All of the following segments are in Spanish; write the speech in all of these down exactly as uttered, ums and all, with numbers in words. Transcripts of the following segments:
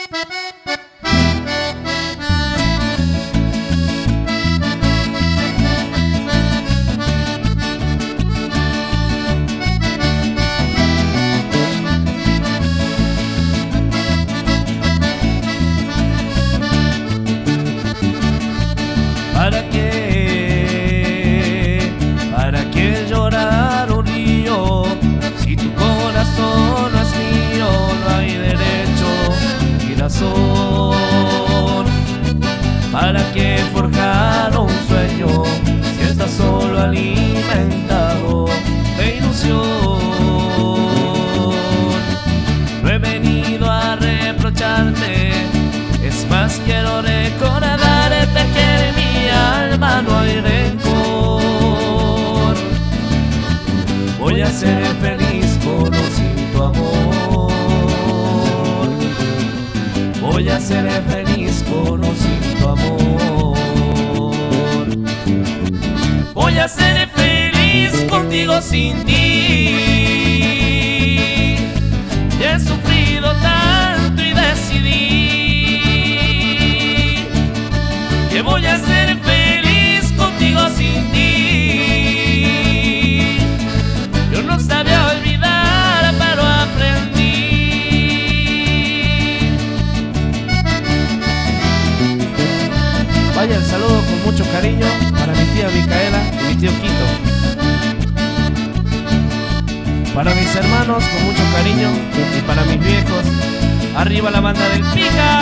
¿Para qué? ¿Para qué llorar un río? Si tu corazón no es mío, no hay derecho ni razón. ¿Para qué forjar un sueño si estás solo alimentado de ilusión? No he venido a reprocharte, es más quiero recordarte que en mi alma no hay rencor. Voy a ser feliz con o sin tu amor. Voy a ser feliz con o sin tu amor. Voy a ser feliz contigo sin ti. Y he sufrido tanto y decidí que voy a ser feliz contigo sin ti. Yo no sabía olvidar, pero aprendí. Vaya el saludo con mucho cariño para mi tía Micaela y mi tío Quito. Para mis hermanos con mucho cariño y para mis viejos. Arriba la banda del Pica.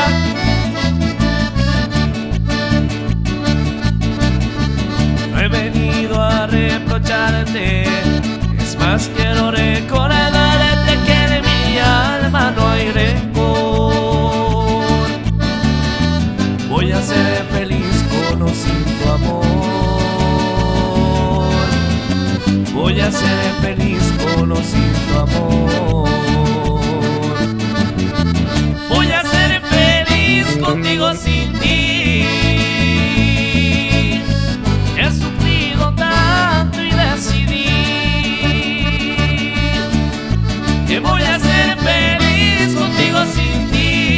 No he venido a reprocharte, es más quiero recordarte que en mi alma no hay rencor. Voy a ser feliz con o sin tu amor. Voy a ser feliz con o sin tu amor. Voy a ser feliz contigo sin ti. He sufrido tanto y decidí que voy a ser feliz contigo sin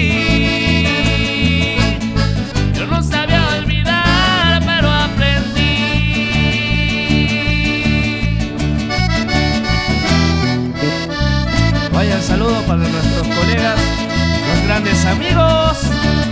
ti. Yo no sabía olvidar, pero aprendí. Vaya el saludo para nuestros colegas, los grandes amigos.